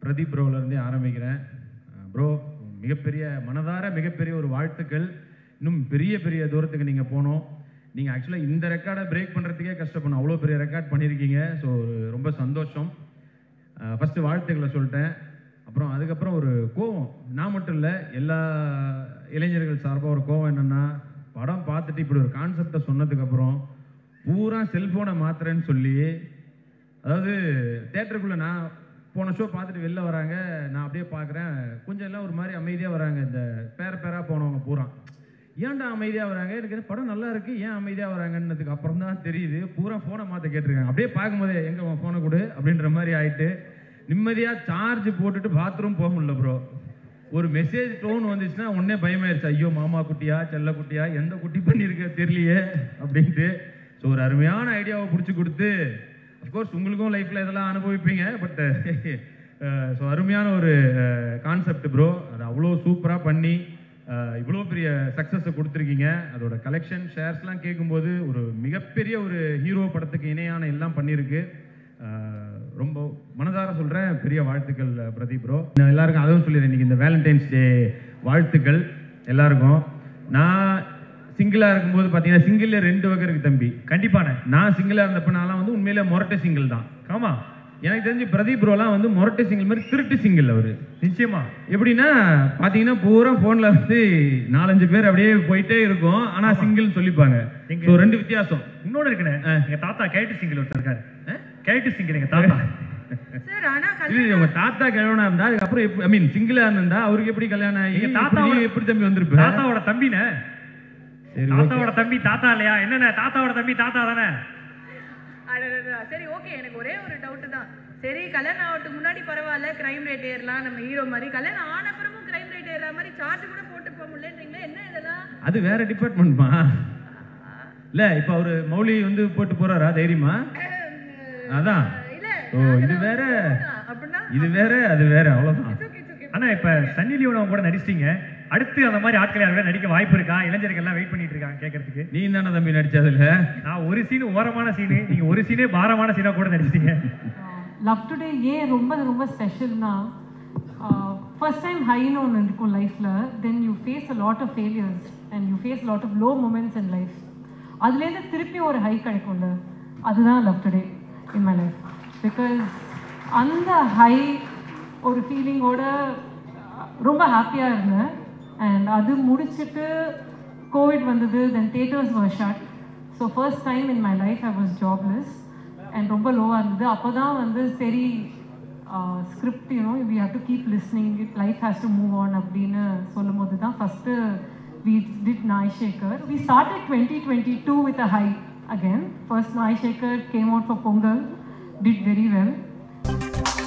பிரதீப் ப்ரோலேருந்தே ஆரம்பிக்கிறேன். ப்ரோ மிகப்பெரிய மனதார மிகப்பெரிய ஒரு வாழ்த்துக்கள். இன்னும் பெரிய பெரிய தூரத்துக்கு நீங்கள் போகணும். நீங்கள் ஆக்சுவலாக இந்த ரெக்கார்டை பிரேக் பண்ணுறதுக்கே கஷ்டப்படணும், அவ்வளோ பெரிய ரெக்கார்ட் பண்ணியிருக்கீங்க. ஸோ ரொம்ப சந்தோஷம். ஃபஸ்ட்டு வாழ்த்துக்களை சொல்லிட்டேன். அப்புறம் அதுக்கப்புறம் ஒரு கோவம், நான் மட்டும் இல்லை எல்லா இளைஞர்கள் சார்பாக ஒரு கோவம் என்னென்னா, படம் பார்த்துட்டு இப்படி ஒரு கான்செப்டை சொன்னதுக்கப்புறம் பூரா செல்ஃபோனை மாத்துறேன்னு சொல்லி, அதாவது தேட்டருக்குள்ளே நான் போன ஷோ பார்த்துட்டு வெளில வராங்க, நான் அப்படியே பார்க்குறேன், கொஞ்சம் எல்லாம் ஒரு மாதிரி அமைதியாக வராங்க. இந்த பேராக போனவங்க பூரா ஏன்டா அமைதியாக வராங்க, எனக்கு படம் நல்லா இருக்குது ஏன் அமைதியாக வராங்கன்னதுக்கு அப்புறம் தான் தெரியுது பூரா ஃபோனை மாற்ற கேட்டிருக்காங்க. அப்படியே பார்க்கும்போதே எங்கே உன் ஃபோனை கொடு அப்படின்ற மாதிரி ஆகிட்டு, நிம்மதியாக சார்ஜ் போட்டுட்டு பாத்ரூம் போக முடியல ப்ரோ. ஒரு மெசேஜ் டோன் வந்துச்சுன்னா உடனே பயமாயிருச்சு, ஐயோ மாமா குட்டியா செல்ல குட்டியா எந்த குட்டி பண்ணியிருக்க தெரியலையே அப்படின்ட்டு. ஸோ ஒரு அருமையான ஐடியாவை பிடிச்சி கொடுத்து, அஃப்கோர்ஸ் உங்களுக்கும் லைஃப்பில் இதெல்லாம் அனுபவிப்பீங்க, பட் ஸோ அருமையான ஒரு கான்செப்ட் ப்ரோ. அது அவ்வளோ சூப்பராக பண்ணி இவ்வளோ பெரிய சக்ஸஸை கொடுத்துருக்கீங்க. அதோட கலெக்ஷன் ஷேர்ஸ்லாம் கேட்கும்போது ஒரு மிகப்பெரிய ஒரு ஹீரோ படத்துக்கு இணையான எல்லாம் பண்ணியிருக்கு. ரொம்ப மனதார சொல்கிறேன், பெரிய வாழ்த்துக்கள் பிரதீப் ப்ரோ. நான் எல்லாருக்கும் அதுவும் சொல்லிடுறேன், இன்றைக்கி இந்த வேலண்டைன்ஸ் டே வாழ்த்துக்கள் எல்லாருக்கும். நான் சிங்கிளாக இருக்கும்போது பார்த்தீங்கன்னா, சிங்கிளில் 2 வகை இருக்குது தம்பி. கண்டிப்பான நான் சிங்கிளாக இருந்தப்ப நான்லாம் வந்து உண்மையிலே மொரட்டை சிங்கிள் தான். ஆமாம், எனக்கு தெரிஞ்சு பிரதீப் ப்ரோலாம் வந்து மொரட்டை சிங்கிள் மாதிரி திருட்டு சிங்கிள் அவர். நிச்சயமா எப்படின்னா பார்த்தீங்கன்னா பூரா ஃபோனில் வந்து 4-5 பேர் அப்படியே போயிட்டே இருக்கும், ஆனால் சிங்கிள்னு சொல்லிப்பாங்க. ஸோ 2 வித்தியாசம். இன்னொன்று இருக்குண்ணே, எங்கள் தாத்தா கேட்டு சிங்கிள் ஒருத்தர் இருக்காரு. கேட்டு சிங்கிள் எங்கள் தாத்தா. இது உங்க தாத்தா கல்யாணம் இருந்தா அதுக்கப்புறம் ஐ மீன் சிங்கிளா இருந்தா அவருக்கு எப்படி கல்யாணம் ஆகி தாத்தாவோட எப்படி தம்பி வந்திருப்பாரு? தாத்தாவோட தம்பினே. தாத்தாவோட தம்பி தாத்தா இல்லையா? என்னண்ணே தாத்தாவோட தம்பி தாத்தா தானே? சரி ஓகே, எனக்கு ஒரே ஒரு டவுட் தான். சரி கல்யாணம் ஆகிறதுக்கு முன்னாடி பரவாயில்ல, கிரைம் ரேட் ஏறலாம் நம்ம ஹீரோ மாதிரி, கல்யாணம் ஆன அப்புறமும் கிரைம் ரேட் ஏற மாதிரி சார்ஜ் கூட போட்டு போக முடியலன்றீங்களா? என்ன இதெல்லாம்? அது வேற டிபார்ட்மெண்ட்மா. இல்ல இப்ப அவரு மௌலி வந்து போட்டு போறாரா தைரியமா? அதான். ஓ இது வேற, இது வேற, அது வேற, அவ்வளவுதான். ஆனா இப்ப சன்னி லியோன் கூட நடிச்சிட்டீங்க, அடுத்து அந்த மாதிரி ஆட்கள் யாரும் நடிக்க வாய்ப்பு இருக்கா? இளைஞர்கள் எல்லாம் வெயிட் பண்ணிட்டு இருக்காங்க கேட்கறதுக்கு. நீ தானே தம்பி நடிச்சதுல? நான் ஒரு சீன் ஓரமான சீனு, நீங்க ஒரு சீனே பாரமான சீனா கூட நடிச்சிட்டீங்க. லவ் டுடே ஏன் ரொம்ப ரொம்ப ஸ்பெஷல்னா, ஃபர்ஸ்ட் டைம் ஹைன்னு ஒன்று இருக்கும் லைஃப்ல, then you face a lot of failures and you face lot of low moments in life. அதுலேருந்து திருப்பி ஒரு ஹை கிடைக்கும்ல, அதுதான் love today in my life. Because அந்த ஹை ஒரு ஃபீலிங்கோட ரொம்ப ஹாப்பியாக இருந்தேன். அண்ட் அது முடிச்சுட்டு கோவிட் வந்தது, then theatres were shut. So first time in my life I was jobless and ரொம்ப லோவாக இருந்தது. அப்போ தான் வந்து சரி script you know we have to keep listening, life has to move on அப்படின்னு சொல்லும் போது தான் first we did Naishekar. We started 2022 with a high again. First Naishekar came out for Pongal, did very well.